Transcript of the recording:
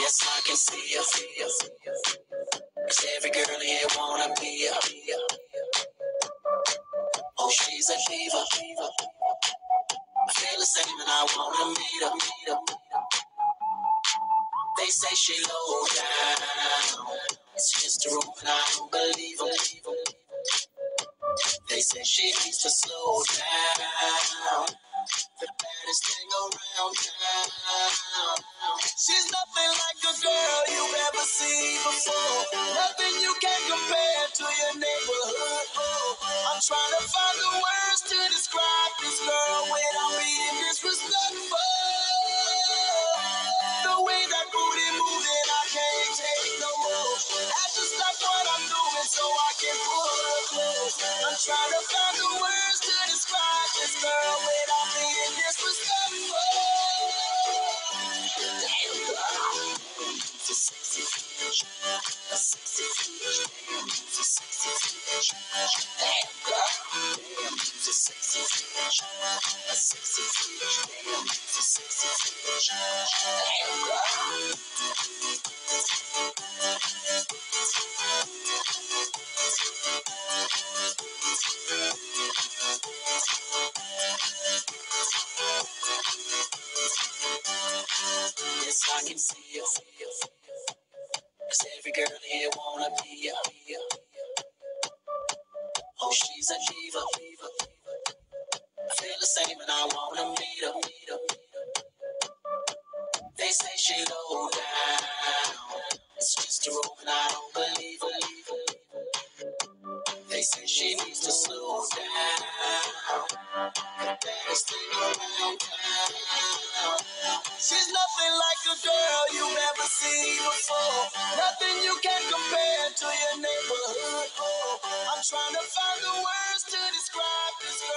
Yes, I can see her. 'Cause every girl here wanna be her. Oh, she's a diva. I feel the same and I wanna meet her. They say she low down. It's just a rumor and I don't believe them. They say she needs to slow down. The baddest thing around town. She's nothing like a girl you've ever seen before. Nothing you can compare to your neighborhood. I'm trying to find the words to describe this girl without being disrespectful. The way that booty moving, I can't take no more. I just stop what I'm doing so I can pull her close. I'm trying to find the words to describe this girl without being disrespectful. Damn girl, it's a sexy bitch, a sexy bitch, damn, it's a sexy bitch. Damn girl, damn, it's a sexy bitch, a sexy bitch, damn, it's a sexy bitch. Damn girl. Yes, I can see her. 'Cause every girl here wanna be her. Oh, she's a diva. I feel the same and I wanna meet her. They say she low down. It's just a rumor and I don't believe her. They say she needs to slow down. The baddest thing around town. She's nothing like a girl you've ever seen before. Nothing you can compare to your neighborhood. I'm trying to find the words to describe this